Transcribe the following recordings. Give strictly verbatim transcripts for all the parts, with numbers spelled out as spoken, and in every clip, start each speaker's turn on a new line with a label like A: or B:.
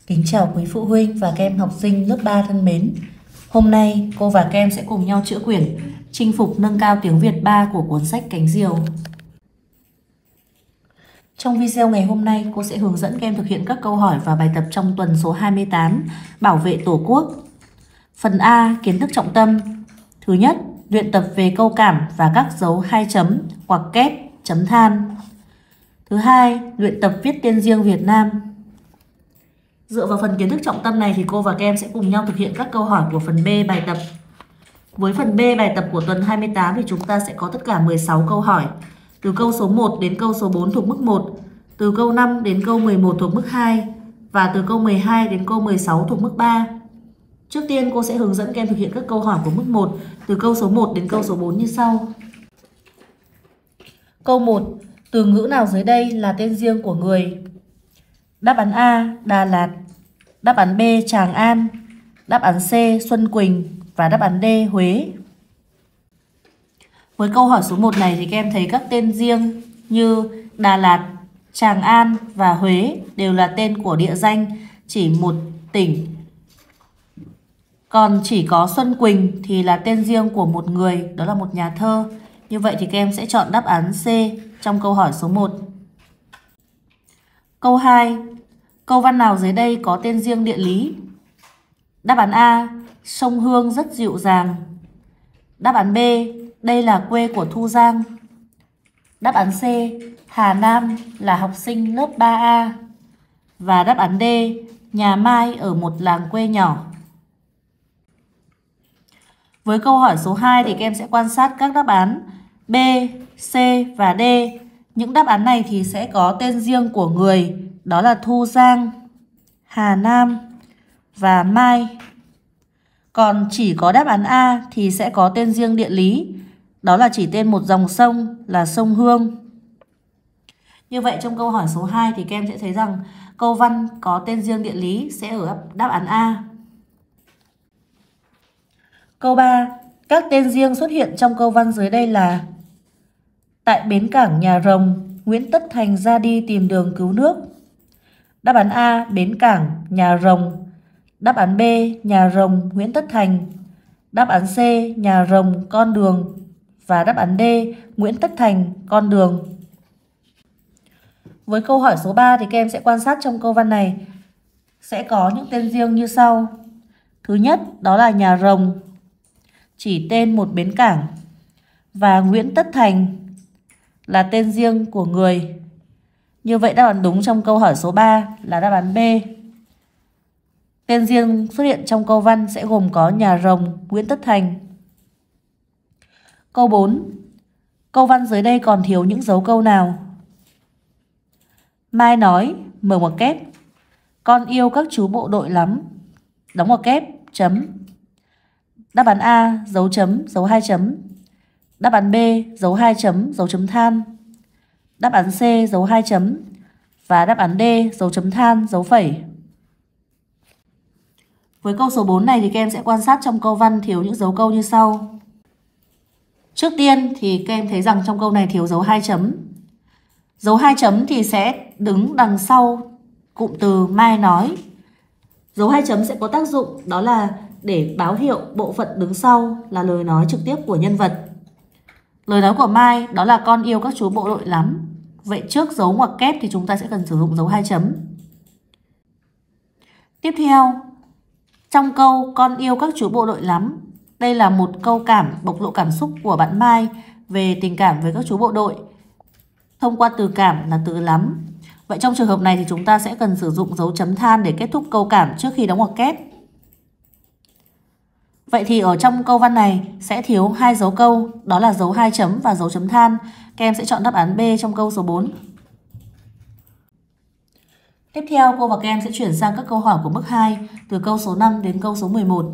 A: Kính chào quý phụ huynh và các em học sinh lớp ba thân mến. Hôm nay cô và các em sẽ cùng nhau chữa quyển Chinh phục nâng cao tiếng Việt ba của cuốn sách Cánh Diều. Trong video ngày hôm nay, cô sẽ hướng dẫn các em thực hiện các câu hỏi và bài tập trong tuần số hai mươi tám, Bảo vệ Tổ quốc. Phần A, kiến thức trọng tâm. Thứ nhất, luyện tập về câu cảm và các dấu hai chấm hoặc kép, chấm than. Thứ hai, luyện tập viết tên riêng Việt Nam. Dựa vào phần kiến thức trọng tâm này thì cô và các em sẽ cùng nhau thực hiện các câu hỏi của phần B bài tập. Với phần B bài tập của tuần hai mươi tám thì chúng ta sẽ có tất cả mười sáu câu hỏi. Từ câu số một đến câu số bốn thuộc mức một, từ câu năm đến câu mười một thuộc mức hai và từ câu mười hai đến câu mười sáu thuộc mức ba. Trước tiên cô sẽ hướng dẫn các em thực hiện các câu hỏi của mức một từ câu số một đến câu số bốn như sau. Câu một. Từ ngữ nào dưới đây là tên riêng của người? Đáp án A. Đà Lạt. Đáp án B. Tràng An. Đáp án C. Xuân Quỳnh. Và đáp án D. Huế. Với câu hỏi số một này thì các em thấy các tên riêng như Đà Lạt, Tràng An và Huế đều là tên của địa danh chỉ một tỉnh. Còn chỉ có Xuân Quỳnh thì là tên riêng của một người, đó là một nhà thơ. Như vậy thì các em sẽ chọn đáp án C trong câu hỏi số một. Câu hai. Câu văn nào dưới đây có tên riêng địa lý? Đáp án A. Sông Hương rất dịu dàng. Đáp án B. Đây là quê của Thu Giang. Đáp án C. Hà Nam là học sinh lớp ba A. Và đáp án D. Nhà Mai ở một làng quê nhỏ. Với câu hỏi số hai thì các em sẽ quan sát các đáp án B, C và D. Những đáp án này thì sẽ có tên riêng của người, đó là Thu Giang, Hà Nam và Mai. Còn chỉ có đáp án A thì sẽ có tên riêng địa lý, đó là chỉ tên một dòng sông là sông Hương. Như vậy trong câu hỏi số hai thì các em sẽ thấy rằng câu văn có tên riêng địa lý sẽ ở đáp án A. Câu ba. Các tên riêng xuất hiện trong câu văn dưới đây là: tại bến cảng Nhà Rồng, Nguyễn Tất Thành ra đi tìm đường cứu nước. Đáp án A. Bến cảng Nhà Rồng. Đáp án B. Nhà Rồng Nguyễn Tất Thành. Đáp án C. Nhà Rồng con đường. Và đáp án D. Nguyễn Tất Thành con đường. Với câu hỏi số ba thì các em sẽ quan sát trong câu văn này sẽ có những tên riêng như sau. Thứ nhất đó là Nhà Rồng, chỉ tên một bến cảng, và Nguyễn Tất Thành là tên riêng của người. Như vậy đáp án đúng trong câu hỏi số ba là đáp án B. Tên riêng xuất hiện trong câu văn sẽ gồm có Nhà Rồng, Nguyễn Tất Thành. Câu bốn. Câu văn dưới đây còn thiếu những dấu câu nào? Mai nói, mở ngoặc kép, con yêu các chú bộ đội lắm, đóng ngoặc kép, chấm. Đáp án A, dấu chấm, dấu hai chấm. Đáp án B, dấu hai chấm, dấu chấm than. Đáp án C, dấu hai chấm. Và đáp án D, dấu chấm than, dấu phẩy. Với câu số bốn này thì các em sẽ quan sát trong câu văn thiếu những dấu câu như sau. Trước tiên thì các em thấy rằng trong câu này thiếu dấu hai chấm. Dấu hai chấm thì sẽ đứng đằng sau cụm từ Mai nói. Dấu hai chấm sẽ có tác dụng đó là để báo hiệu bộ phận đứng sau là lời nói trực tiếp của nhân vật. Lời nói của Mai đó là con yêu các chú bộ đội lắm. Vậy trước dấu ngoặc kép thì chúng ta sẽ cần sử dụng dấu hai chấm. Tiếp theo, trong câu con yêu các chú bộ đội lắm, đây là một câu cảm bộc lộ cảm xúc của bạn Mai về tình cảm với các chú bộ đội thông qua từ cảm là từ lắm. Vậy trong trường hợp này thì chúng ta sẽ cần sử dụng dấu chấm than để kết thúc câu cảm trước khi đóng ngoặc kép. Vậy thì ở trong câu văn này sẽ thiếu hai dấu câu, đó là dấu hai chấm và dấu chấm than. Các em sẽ chọn đáp án B trong câu số bốn. Tiếp theo cô và các em sẽ chuyển sang các câu hỏi của mức hai từ câu số năm đến câu số mười một.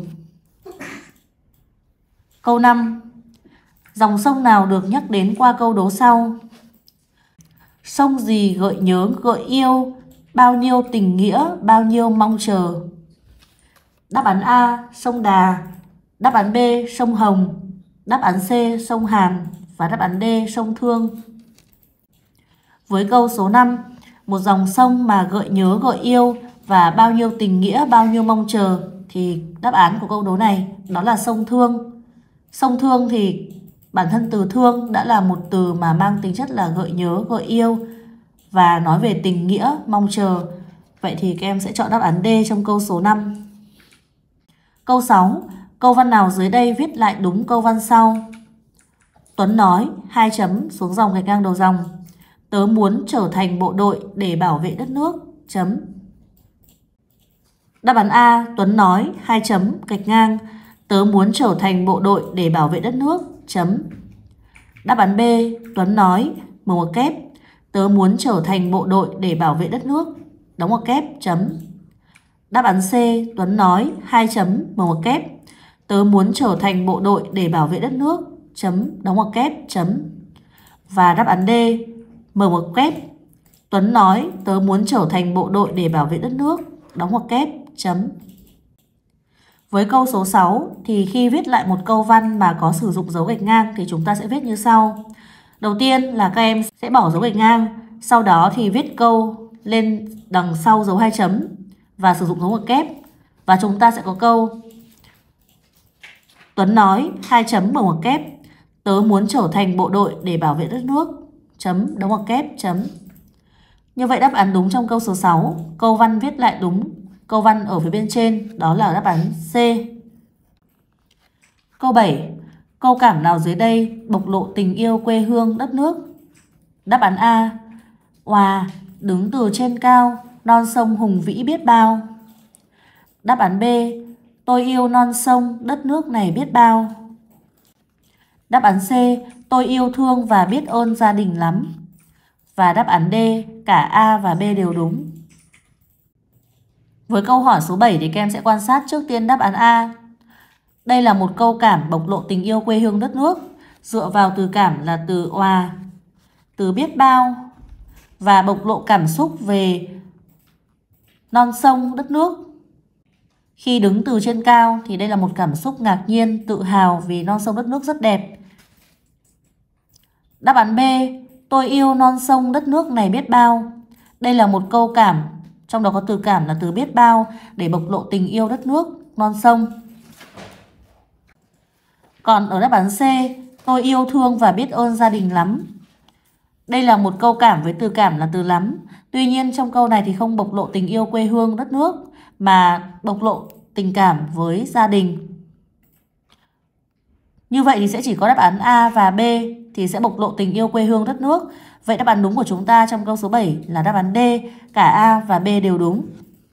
A: Câu năm. Dòng sông nào được nhắc đến qua câu đố sau? Sông gì gợi nhớ gợi yêu, bao nhiêu tình nghĩa, bao nhiêu mong chờ. Đáp án A. Sông Đà. Đáp án B. Sông Hồng. Đáp án C. Sông Hàn. Và đáp án D. Sông Thương. Với câu số năm. Một dòng sông mà gợi nhớ gợi yêu và bao nhiêu tình nghĩa, bao nhiêu mong chờ, thì đáp án của câu đố này đó là sông Thương. Sông Thương thì bản thân từ thương đã là một từ mà mang tính chất là gợi nhớ, gợi yêu và nói về tình nghĩa, mong chờ. Vậy thì các em sẽ chọn đáp án D trong câu số năm. Câu sáu. Câu văn nào dưới đây viết lại đúng câu văn sau? Tuấn nói, hai chấm xuống dòng gạch ngang đầu dòng. Tớ muốn trở thành bộ đội để bảo vệ đất nước, chấm. Đáp án A, Tuấn nói, hai chấm, gạch ngang. Tớ muốn trở thành bộ đội để bảo vệ đất nước, chấm. Đáp án B, Tuấn nói, mở ngoặc kép. Tớ muốn trở thành bộ đội để bảo vệ đất nước, đóng ngoặc kép, chấm. Đáp án C, Tuấn nói, hai chấm, mở ngoặc kép. Tớ muốn trở thành bộ đội để bảo vệ đất nước, chấm, đóng ngoặc kép, chấm. Và đáp án D, mở ngoặc kép. Tuấn nói, tớ muốn trở thành bộ đội để bảo vệ đất nước, đóng ngoặc kép, chấm. Với câu số sáu thì khi viết lại một câu văn mà có sử dụng dấu gạch ngang thì chúng ta sẽ viết như sau. Đầu tiên là các em sẽ bỏ dấu gạch ngang, sau đó thì viết câu lên đằng sau dấu hai chấm và sử dụng dấu ngoặc kép. Và chúng ta sẽ có câu Tuấn nói, hai chấm, mở ngoặc kép. Tớ muốn trở thành bộ đội để bảo vệ đất nước, chấm, đóng ngoặc kép, chấm. Như vậy đáp án đúng trong câu số sáu, câu văn viết lại đúng câu văn ở phía bên trên, đó là đáp án C. Câu bảy. Câu cảm nào dưới đây bộc lộ tình yêu quê hương đất nước? Đáp án A. Òa, đứng từ trên cao, non sông hùng vĩ biết bao. Đáp án B. Tôi yêu non sông, đất nước này biết bao. Đáp án C. Tôi yêu thương và biết ơn gia đình lắm. Và đáp án D. Cả A và B đều đúng. Với câu hỏi số bảy thì các em sẽ quan sát trước tiên đáp án A. Đây là một câu cảm bộc lộ tình yêu quê hương đất nước, dựa vào từ cảm là từ òa, từ biết bao và bộc lộ cảm xúc về non sông đất nước. Khi đứng từ trên cao thì đây là một cảm xúc ngạc nhiên, tự hào vì non sông đất nước rất đẹp. Đáp án B, tôi yêu non sông đất nước này biết bao. Đây là một câu cảm, trong đó có từ cảm là từ biết bao để bộc lộ tình yêu đất nước, non sông. Còn ở đáp án C, tôi yêu thương và biết ơn gia đình lắm. Đây là một câu cảm với từ cảm là từ lắm. Tuy nhiên trong câu này thì không bộc lộ tình yêu quê hương đất nước mà bộc lộ tình cảm với gia đình. Như vậy thì sẽ chỉ có đáp án A và B thì sẽ bộc lộ tình yêu quê hương đất nước. Vậy đáp án đúng của chúng ta trong câu số bảy là đáp án D, cả A và B đều đúng.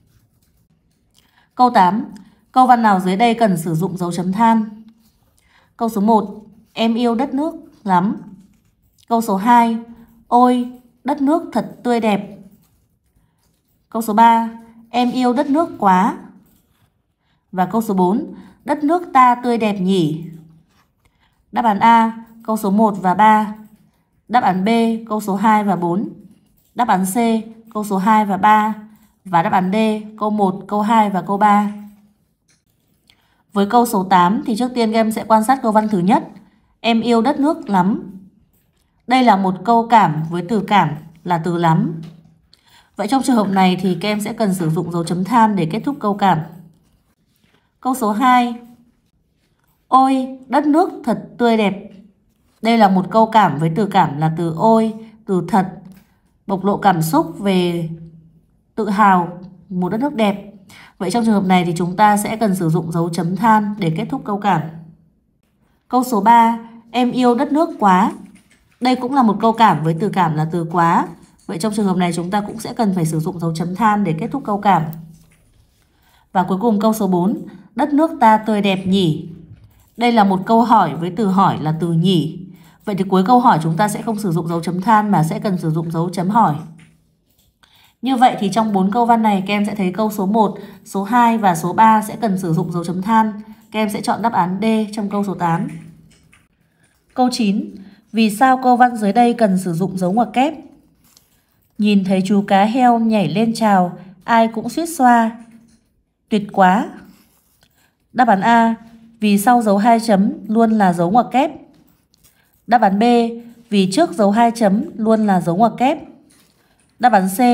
A: Câu tám. Câu văn nào dưới đây cần sử dụng dấu chấm than? Câu số một. Em yêu đất nước lắm. Câu số hai. Ôi, đất nước thật tươi đẹp. Câu số ba. Em yêu đất nước quá. Và câu số bốn. Đất nước ta tươi đẹp nhỉ. Đáp án A, câu số một và ba. Đáp án B, câu số hai và bốn. Đáp án C, câu số hai và ba. Và đáp án D, câu một, câu hai và câu ba. Với câu số tám thì trước tiên các em sẽ quan sát câu văn thứ nhất. Em yêu đất nước lắm. Đây là một câu cảm với từ cảm là từ lắm. Vậy trong trường hợp này thì các em sẽ cần sử dụng dấu chấm than để kết thúc câu cảm. Câu số hai. Ôi, đất nước thật tươi đẹp. Đây là một câu cảm với từ cảm là từ ôi, từ thật, bộc lộ cảm xúc về tự hào một đất nước đẹp. Vậy trong trường hợp này thì chúng ta sẽ cần sử dụng dấu chấm than để kết thúc câu cảm. Câu số ba. Em yêu đất nước quá. Đây cũng là một câu cảm với từ cảm là từ quá. Vậy trong trường hợp này chúng ta cũng sẽ cần phải sử dụng dấu chấm than để kết thúc câu cảm. Và cuối cùng câu số bốn. Đất nước ta tươi đẹp nhỉ. Đây là một câu hỏi với từ hỏi là từ nhỉ. Vậy thì cuối câu hỏi chúng ta sẽ không sử dụng dấu chấm than mà sẽ cần sử dụng dấu chấm hỏi. Như vậy thì trong bốn câu văn này các em sẽ thấy câu số một, số hai và số ba sẽ cần sử dụng dấu chấm than. Các em sẽ chọn đáp án D trong câu số tám. Câu chín. Vì sao câu văn dưới đây cần sử dụng dấu ngoặc kép? Nhìn thấy chú cá heo nhảy lên chào, ai cũng suýt xoa. Tuyệt quá. Đáp án A. Vì sau dấu hai chấm luôn là dấu ngoặc kép. Đáp án B. Vì trước dấu hai chấm luôn là dấu ngoặc kép. Đáp án C.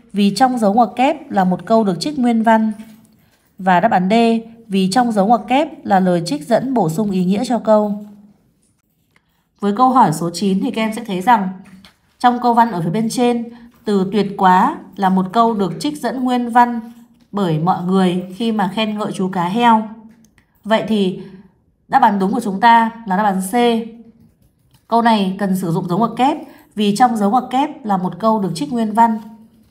A: vì trong dấu ngoặc kép là một câu được trích nguyên văn. Và đáp án D, vì trong dấu ngoặc kép là lời trích dẫn bổ sung ý nghĩa cho câu. Với câu hỏi số chín thì các em sẽ thấy rằng trong câu văn ở phía bên trên, từ tuyệt quá là một câu được trích dẫn nguyên văn bởi mọi người khi mà khen ngợi chú cá heo. Vậy thì đáp án đúng của chúng ta là đáp án C. Câu này cần sử dụng dấu ngoặc kép vì trong dấu ngoặc kép là một câu được trích nguyên văn.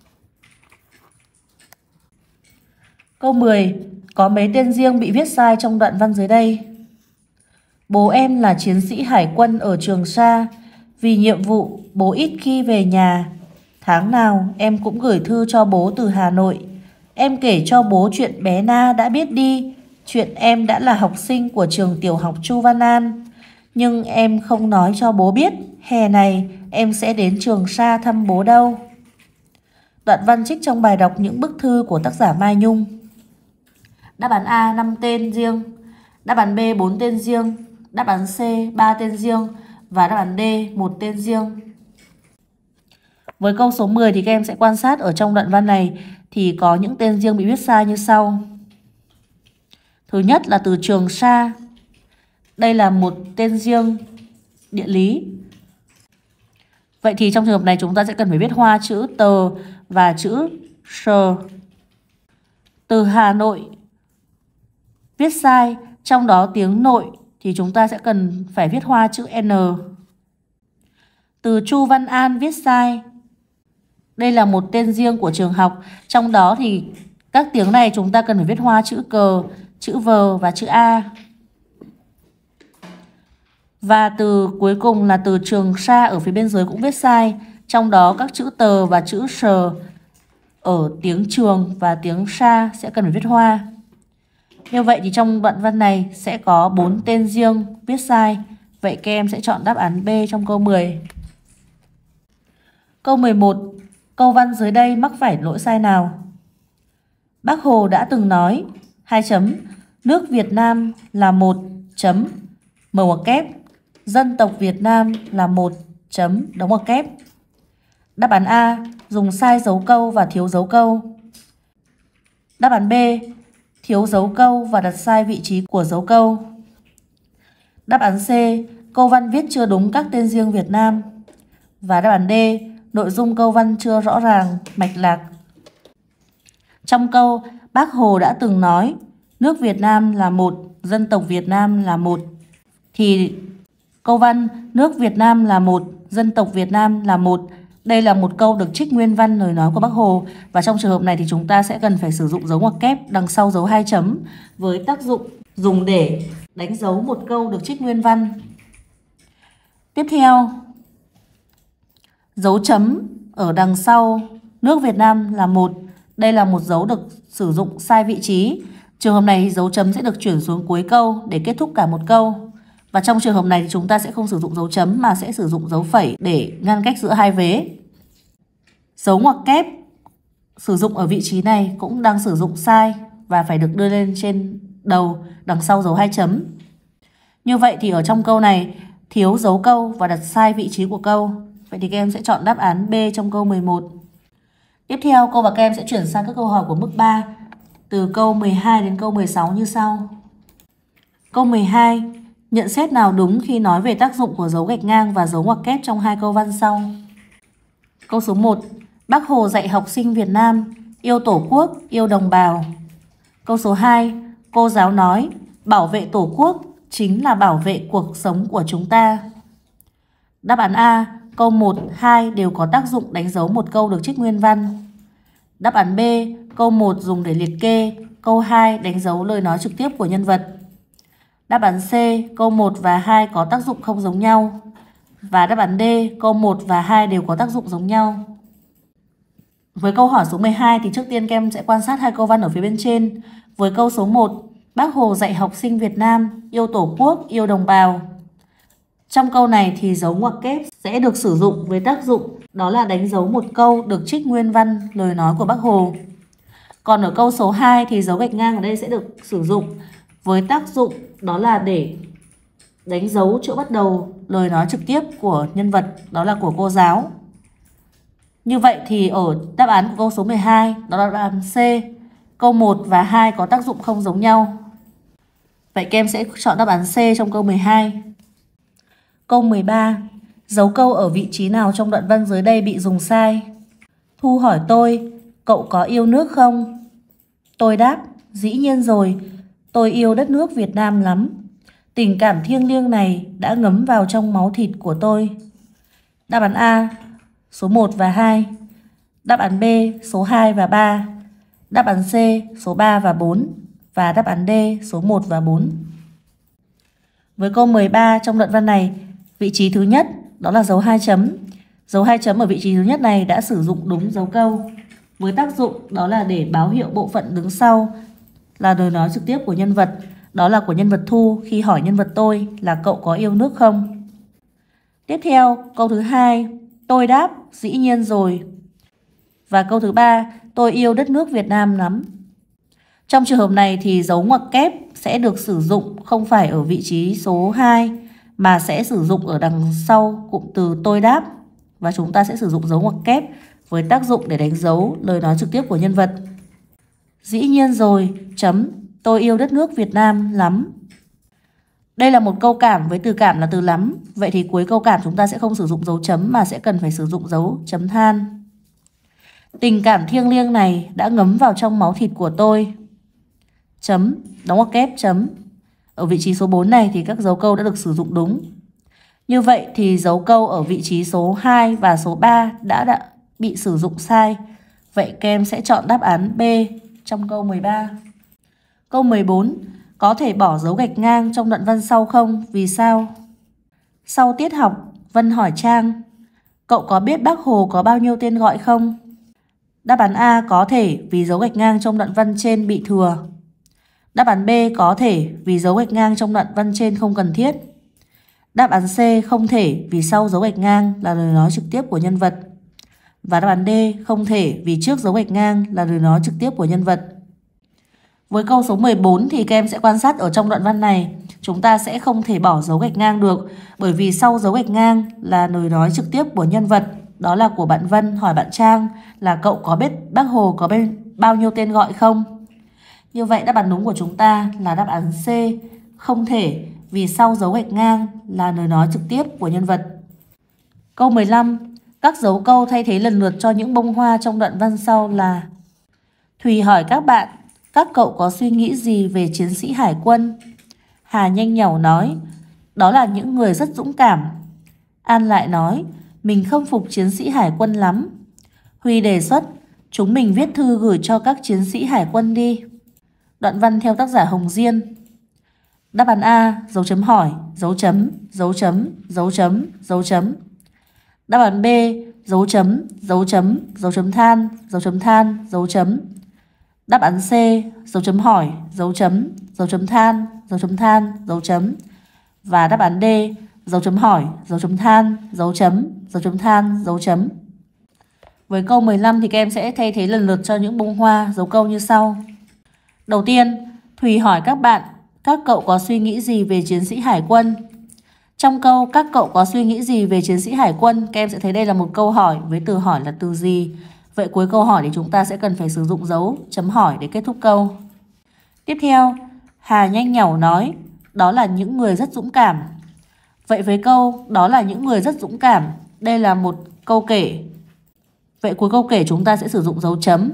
A: Câu mười. Có mấy tên riêng bị viết sai trong đoạn văn dưới đây? Bố em là chiến sĩ hải quân ở Trường Sa. Vì nhiệm vụ, bố ít khi về nhà. Tháng nào em cũng gửi thư cho bố từ Hà Nội. Em kể cho bố chuyện bé Na đã biết đi, chuyện em đã là học sinh của trường tiểu học Chu Văn An. Nhưng em không nói cho bố biết hè này em sẽ đến Trường Sa thăm bố đâu. Đoạn văn trích trong bài đọc những bức thư của tác giả Mai Nhung. Đáp án A năm tên riêng, đáp án B bốn tên riêng, đáp án C ba tên riêng và đáp án D một tên riêng. Với câu số mười thì các em sẽ quan sát ở trong đoạn văn này thì có những tên riêng bị viết sai như sau. Thứ nhất là từ Trường Sa. Đây là một tên riêng địa lý. Vậy thì trong trường hợp này chúng ta sẽ cần phải viết hoa chữ tờ và chữ sờ. Từ Hà Nội viết sai, trong đó tiếng nội thì chúng ta sẽ cần phải viết hoa chữ N. Từ Chu Văn An viết sai. Đây là một tên riêng của trường học, trong đó thì các tiếng này chúng ta cần phải viết hoa chữ cờ, chữ V và chữ A. Và từ cuối cùng là từ Trường Sa ở phía bên dưới cũng viết sai, trong đó các chữ tờ và chữ sờ ở tiếng trường và tiếng Sa sẽ cần phải viết hoa. Như vậy thì trong đoạn văn này sẽ có bốn tên riêng viết sai. Vậy các em sẽ chọn đáp án B trong câu mười. Câu mười một. Câu văn dưới đây mắc phải lỗi sai nào? Bác Hồ đã từng nói hai chấm nước Việt Nam là một chấm mở ngoặc kép, dân tộc Việt Nam là một chấm đóng ngoặc kép. Đáp án A dùng sai dấu câu và thiếu dấu câu. Đáp án B thiếu dấu câu và đặt sai vị trí của dấu câu. Đáp án C câu văn viết chưa đúng các tên riêng Việt Nam. Và đáp án D nội dung câu văn chưa rõ ràng, mạch lạc. Trong câu Bác Hồ đã từng nói nước Việt Nam là một, dân tộc Việt Nam là một, thì câu văn nước Việt Nam là một, dân tộc Việt Nam là một, đây là một câu được trích nguyên văn lời nói của Bác Hồ. Và trong trường hợp này thì chúng ta sẽ cần phải sử dụng dấu ngoặc kép đằng sau dấu hai chấm với tác dụng dùng để đánh dấu một câu được trích nguyên văn. Tiếp theo, dấu chấm ở đằng sau nước Việt Nam là một. Đây là một dấu được sử dụng sai vị trí. Trường hợp này thì dấu chấm sẽ được chuyển xuống cuối câu để kết thúc cả một câu. Và trong trường hợp này thì chúng ta sẽ không sử dụng dấu chấm mà sẽ sử dụng dấu phẩy để ngăn cách giữa hai vế. Dấu ngoặc kép sử dụng ở vị trí này cũng đang sử dụng sai và phải được đưa lên trên đầu đằng sau dấu hai chấm. Như vậy thì ở trong câu này thiếu dấu câu và đặt sai vị trí của câu. Vậy thì các em sẽ chọn đáp án B trong câu mười một. Tiếp theo cô và các em sẽ chuyển sang các câu hỏi của mức ba từ câu mười hai đến câu mười sáu như sau. Câu mười hai. Nhận xét nào đúng khi nói về tác dụng của dấu gạch ngang và dấu ngoặc kép trong hai câu văn sau. Câu số một. Bác Hồ dạy học sinh Việt Nam yêu Tổ quốc, yêu đồng bào. Câu số hai. Cô giáo nói bảo vệ Tổ quốc chính là bảo vệ cuộc sống của chúng ta. Đáp án A. Câu một, hai đều có tác dụng đánh dấu một câu được trích nguyên văn. Đáp án B. Câu một dùng để liệt kê, câu hai đánh dấu lời nói trực tiếp của nhân vật. Đáp án C. Câu một và hai có tác dụng không giống nhau. Và đáp án D. Câu một và hai đều có tác dụng giống nhau. Với câu hỏi số mười hai thì trước tiên các em sẽ quan sát hai câu văn ở phía bên trên. Với câu số một, Bác Hồ dạy học sinh Việt Nam yêu Tổ quốc, yêu đồng bào. Trong câu này thì dấu ngoặc kép sẽ được sử dụng với tác dụng đó là đánh dấu một câu được trích nguyên văn lời nói của Bác Hồ. Còn ở câu số hai thì dấu gạch ngang ở đây sẽ được sử dụng với tác dụng đó là để đánh dấu chỗ bắt đầu lời nói trực tiếp của nhân vật, đó là của cô giáo. Như vậy thì ở đáp án của câu số mười hai, đó là đáp án C. Câu một và hai có tác dụng không giống nhau. Vậy các em sẽ chọn đáp án C trong câu mười hai. Câu mười ba. Dấu câu ở vị trí nào trong đoạn văn dưới đây bị dùng sai? Thu hỏi tôi, cậu có yêu nước không? Tôi đáp, dĩ nhiên rồi, tôi yêu đất nước Việt Nam lắm. Tình cảm thiêng liêng này đã ngấm vào trong máu thịt của tôi. Đáp án A, số một và hai. Đáp án B, số hai và ba. Đáp án C, số ba và bốn. Và đáp án D, số một và bốn. Với câu mười ba trong đoạn văn này, vị trí thứ nhất đó là dấu hai chấm. Dấu hai chấm ở vị trí thứ nhất này đã sử dụng đúng dấu câu, với tác dụng đó là để báo hiệu bộ phận đứng sau là lời nói trực tiếp của nhân vật, đó là của nhân vật Thu khi hỏi nhân vật tôi là cậu có yêu nước không. Tiếp theo, câu thứ hai, tôi đáp, dĩ nhiên rồi. Và câu thứ ba, tôi yêu đất nước Việt Nam lắm. Trong trường hợp này thì dấu ngoặc kép sẽ được sử dụng không phải ở vị trí số hai mà sẽ sử dụng ở đằng sau cụm từ tôi đáp, và chúng ta sẽ sử dụng dấu ngoặc kép với tác dụng để đánh dấu lời nói trực tiếp của nhân vật. Dĩ nhiên rồi, chấm, tôi yêu đất nước Việt Nam lắm. Đây là một câu cảm với từ cảm là từ lắm. Vậy thì cuối câu cảm chúng ta sẽ không sử dụng dấu chấm mà sẽ cần phải sử dụng dấu chấm than. Tình cảm thiêng liêng này đã ngấm vào trong máu thịt của tôi. Chấm, đóng ngoặc kép, chấm. Ở vị trí số bốn này thì các dấu câu đã được sử dụng đúng. Như vậy thì dấu câu ở vị trí số hai và số ba đã, đã bị sử dụng sai. Vậy các em sẽ chọn đáp án B trong câu mười ba. Câu mười bốn. Có thể bỏ dấu gạch ngang trong đoạn văn sau không? Vì sao? Sau tiết học, Vân hỏi Trang, cậu có biết Bác Hồ có bao nhiêu tên gọi không? Đáp án A có thể vì dấu gạch ngang trong đoạn văn trên bị thừa. Đáp án B có thể vì dấu gạch ngang trong đoạn văn trên không cần thiết. Đáp án C không thể vì sau dấu gạch ngang là lời nói trực tiếp của nhân vật. Và đáp án D không thể vì trước dấu gạch ngang là lời nói trực tiếp của nhân vật. Với câu số mười bốn thì các em sẽ quan sát ở trong đoạn văn này, chúng ta sẽ không thể bỏ dấu gạch ngang được, bởi vì sau dấu gạch ngang là lời nói trực tiếp của nhân vật, đó là của bạn Vân hỏi bạn Trang là cậu có biết Bác Hồ có bao nhiêu tên gọi không? Như vậy đáp án đúng của chúng ta là đáp án C, không thể vì sau dấu gạch ngang là lời nói trực tiếp của nhân vật. Câu mười lăm. Các dấu câu thay thế lần lượt cho những bông hoa trong đoạn văn sau là: Thùy hỏi các bạn, các cậu có suy nghĩ gì về chiến sĩ hải quân? Hà nhanh nhảu nói, đó là những người rất dũng cảm. An lại nói, mình khâm phục chiến sĩ hải quân lắm. Huy đề xuất, chúng mình viết thư gửi cho các chiến sĩ hải quân đi. Đoạn văn theo tác giả Hồng Diên. Đáp án A, dấu chấm hỏi, dấu chấm, dấu chấm, dấu chấm, dấu chấm. Đáp án B, dấu chấm, dấu chấm, dấu chấm than, dấu chấm than, dấu chấm. Đáp án C, dấu chấm hỏi, dấu chấm, dấu chấm than, dấu chấm than, dấu chấm. Và đáp án D, dấu chấm hỏi, dấu chấm than, dấu chấm, dấu chấm than, dấu chấm. Với câu mười lăm thì các em sẽ thay thế lần lượt cho những bông hoa dấu câu như sau. Đầu tiên, Thùy hỏi các bạn, các cậu có suy nghĩ gì về chiến sĩ hải quân? Trong câu các cậu có suy nghĩ gì về chiến sĩ hải quân, các em sẽ thấy đây là một câu hỏi với từ hỏi là từ gì. Vậy cuối câu hỏi thì chúng ta sẽ cần phải sử dụng dấu chấm hỏi để kết thúc câu. Tiếp theo, Hà nhanh nhảu nói, đó là những người rất dũng cảm. Vậy với câu đó là những người rất dũng cảm, đây là một câu kể. Vậy cuối câu kể chúng ta sẽ sử dụng dấu chấm.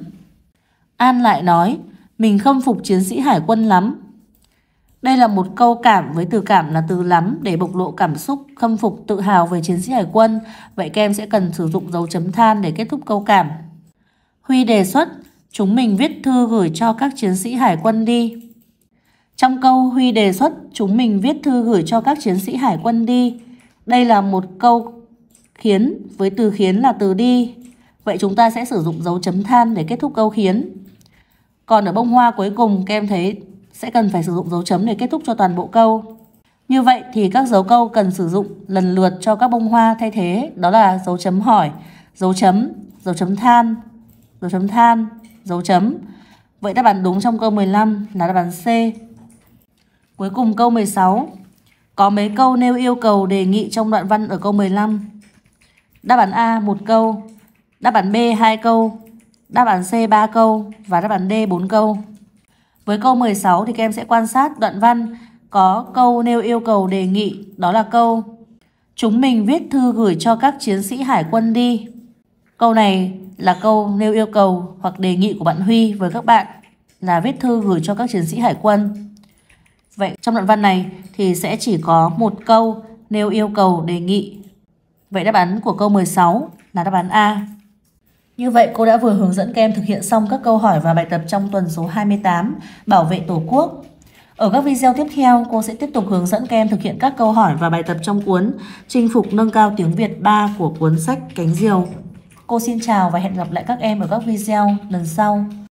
A: An lại nói, mình khâm phục chiến sĩ hải quân lắm. Đây là một câu cảm với từ cảm là từ lắm để bộc lộ cảm xúc khâm phục tự hào về chiến sĩ hải quân. Vậy các em sẽ cần sử dụng dấu chấm than để kết thúc câu cảm. Huy đề xuất, chúng mình viết thư gửi cho các chiến sĩ hải quân đi. Trong câu Huy đề xuất, chúng mình viết thư gửi cho các chiến sĩ hải quân đi. Đây là một câu khiến với từ khiến là từ đi. Vậy chúng ta sẽ sử dụng dấu chấm than để kết thúc câu khiến. Còn ở bông hoa cuối cùng các em thấy sẽ cần phải sử dụng dấu chấm để kết thúc cho toàn bộ câu. Như vậy thì các dấu câu cần sử dụng lần lượt cho các bông hoa thay thế, đó là dấu chấm hỏi, dấu chấm, dấu chấm than, dấu chấm than, dấu chấm. Vậy đáp án đúng trong câu mười lăm là đáp án C. Cuối cùng câu mười sáu. Có mấy câu nêu yêu cầu đề nghị trong đoạn văn ở câu mười lăm. Đáp án A một câu, Đáp án B hai câu, đáp án C ba câu và đáp án D bốn câu. Với câu mười sáu thì các em sẽ quan sát đoạn văn có câu nêu yêu cầu đề nghị, đó là câu chúng mình viết thư gửi cho các chiến sĩ hải quân đi. Câu này là câu nêu yêu cầu hoặc đề nghị của bạn Huy với các bạn là viết thư gửi cho các chiến sĩ hải quân. Vậy trong đoạn văn này thì sẽ chỉ có một câu nêu yêu cầu đề nghị. Vậy đáp án của câu mười sáu là đáp án A. Như vậy cô đã vừa hướng dẫn các em thực hiện xong các câu hỏi và bài tập trong tuần số hai mươi tám Bảo vệ Tổ quốc. Ở các video tiếp theo, cô sẽ tiếp tục hướng dẫn các em thực hiện các câu hỏi và bài tập trong cuốn Chinh phục nâng cao tiếng Việt ba của cuốn sách Cánh Diều. Cô xin chào và hẹn gặp lại các em ở các video lần sau.